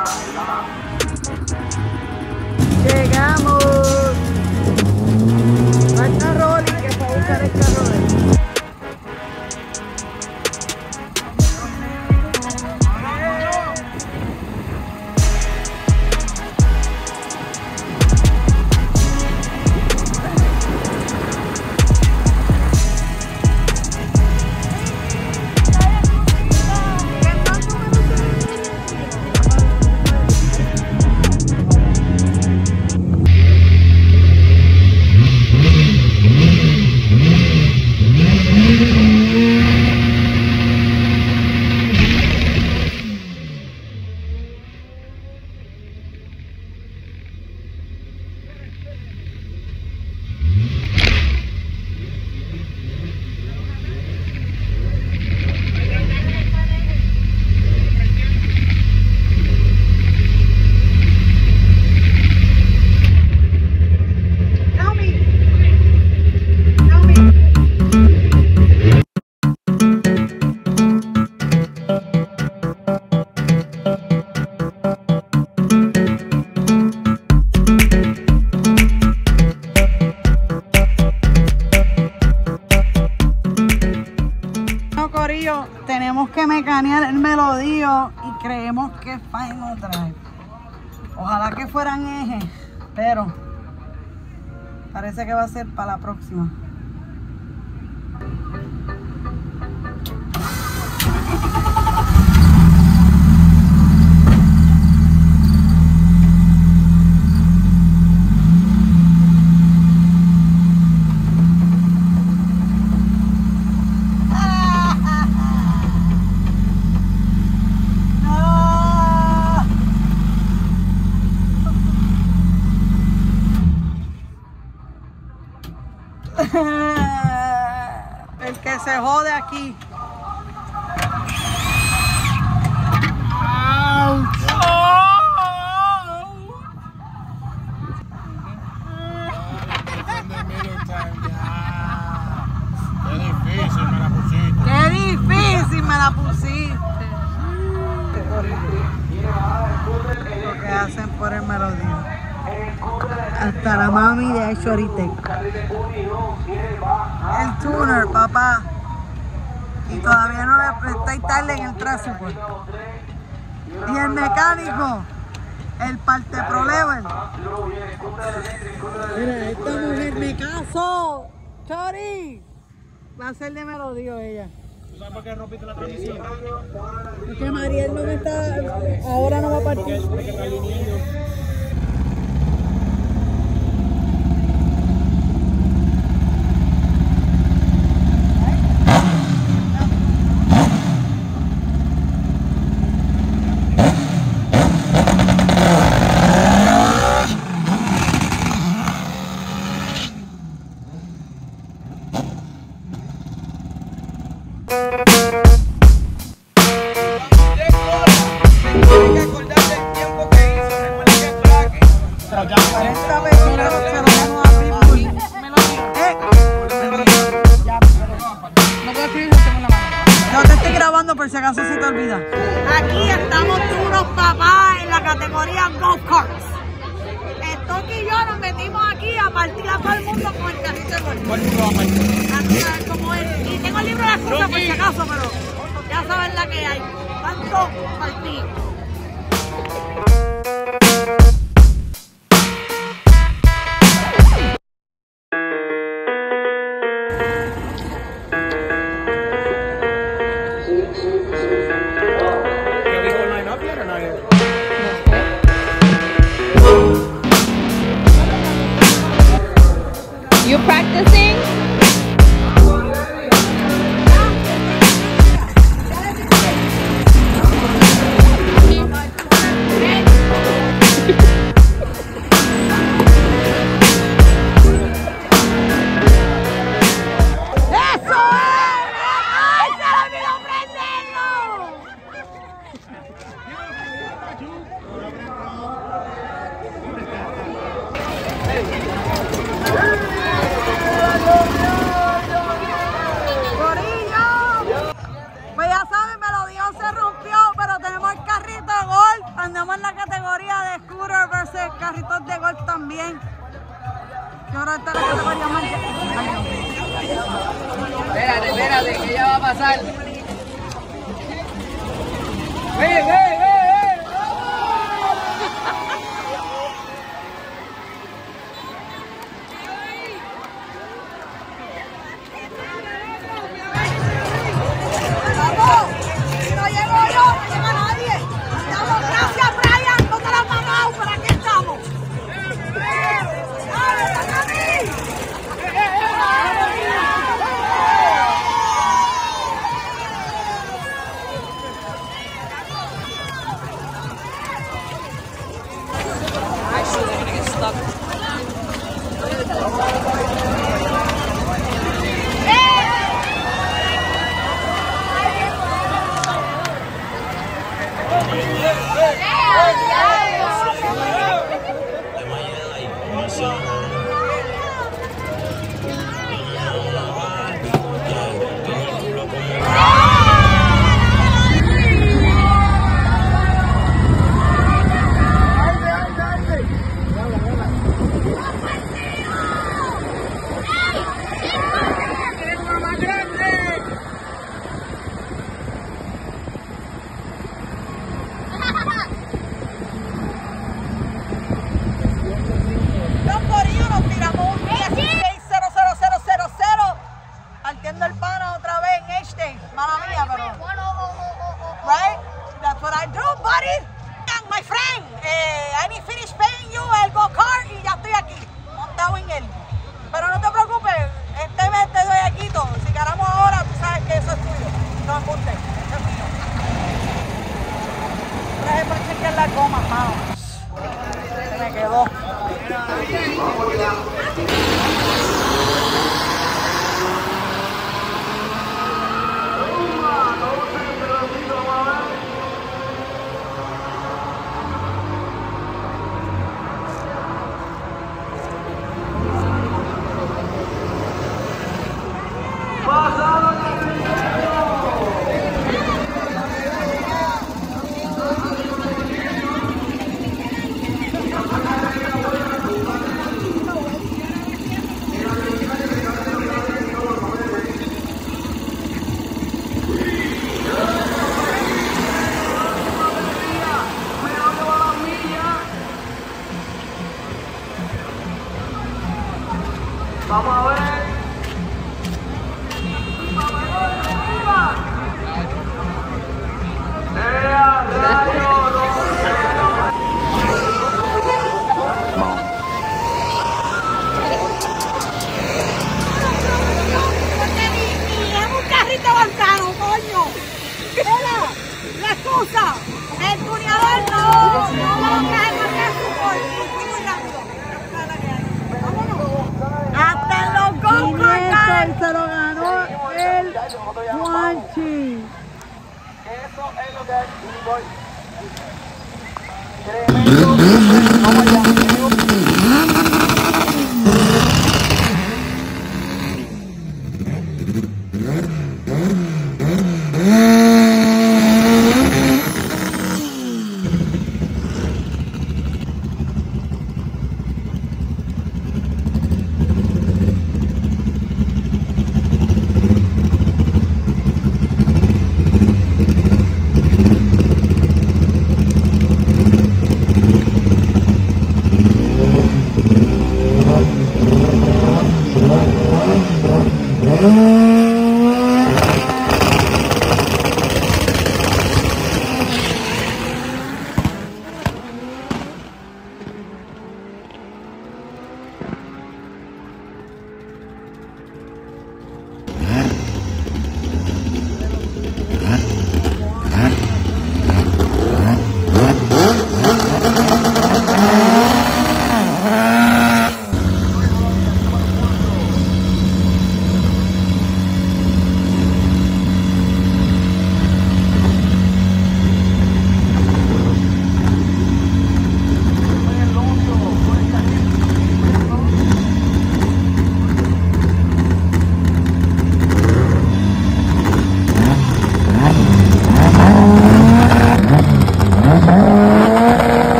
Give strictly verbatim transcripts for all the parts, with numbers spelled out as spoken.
Llegamos. Falta Rolly que fue a buscar el carro de él. Tenemos que mecanear el melodío y creemos que es Final Drive. Ojalá que fueran ejes, pero parece que va a ser para la próxima. El que se jode aquí. Qué difícil me la pusiste. Lo que hacen por el melodía. Hasta la mami de Shoritec. El tuner, papá. Y todavía no le está tarde en el tráfico. Pues. Y el mecánico, el parte pro level. Mira, esta mujer me casó. Chori. Va a ser de melodío ella. ¿Tú sabes por qué rompiste la transmisión? Porque Mariel no me está. Ahora no va a partir. Porque está alineando. No te estoy grabando por si acaso se te olvida. Aquí estamos unos papás en la categoría Go Karts. Stock y yo nos metimos aquí a partir a todo el mundo con el carrito de golf. ¿Cuál mundo va a partir? A tú sabes cómo es. Y tengo el libro de excusa por si acaso, pero ya saben la que hay. ¿Cuánto partí? You practicing? carritos de golf también. Y ahora está la categoría más. Espérate, espérate, que ya va a pasar. ¡Ven, ven, ven! Me quedó. Vamos a ver. ¡Ea, rayo! Es un carrito volcano, coño. Mira, la excusa. El tuneador no, no va a traer más que su gol. Fui muy rápido. Vámonos. Hasta los go-karts. Se lo ganó el Juanchi. Eso es lo que hay. Tremendo. Vamos allá.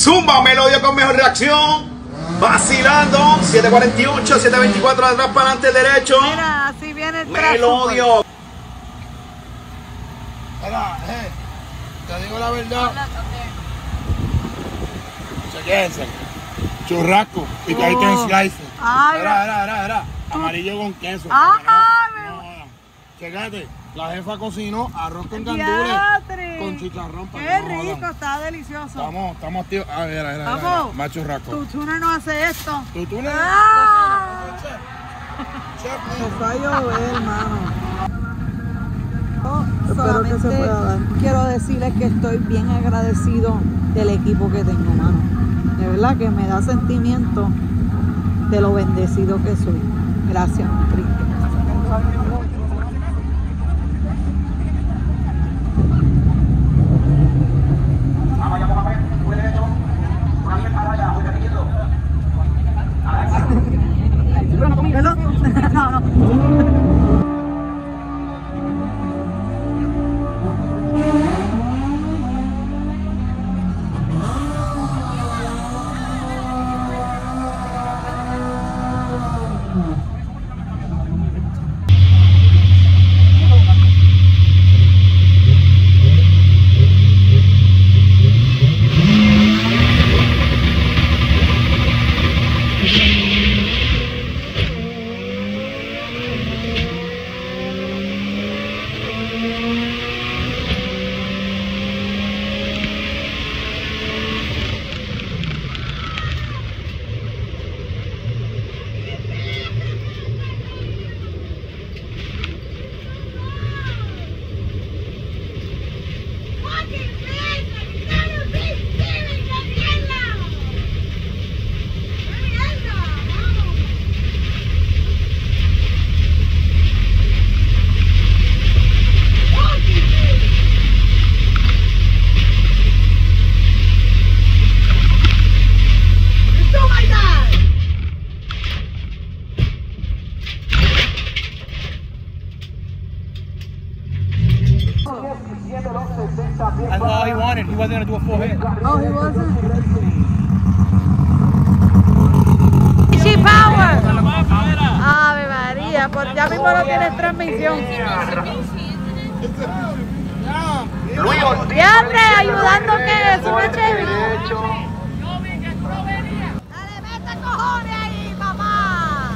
Zumba, Melodio con mejor reacción. Vacilando. siete cuarenta y ocho, siete veinticuatro de atrás para adelante derecho. Mira, así viene el Melodio. Mira, eh, te digo la verdad. Chequense. Churrasco, picadito en slice. Ay, Era, era, era, era. Amarillo con queso. Ay, No, no, no. Checate, la jefa cocinó arroz con gandules diatre. con chicharrón. para Qué que no rico, jodan. está delicioso. Estamos, estamos activos. Ah, mira, mira, mira, Vamos. mira. Más churrasco. Tu tuner no hace esto. ¿Tú, tú le Ah. Chef, Se fue a llover, hermano. Espero que se pueda dar. Quiero decirles que estoy bien agradecido del equipo que tengo, mano. De verdad que me da sentimiento de lo bendecido que soy. Gracias, Cristo. No, no. That's all he wanted. He wasn't going to do a full hit. Oh, he wasn't? G Power. Ave María, por ya mismo no tienes transmisión. Luis Ortiz. ¡Diantre! Ayudando que sube Chevy. Derecho. Dale, mete cojones ahí, mamá.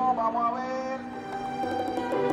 vamos a ver.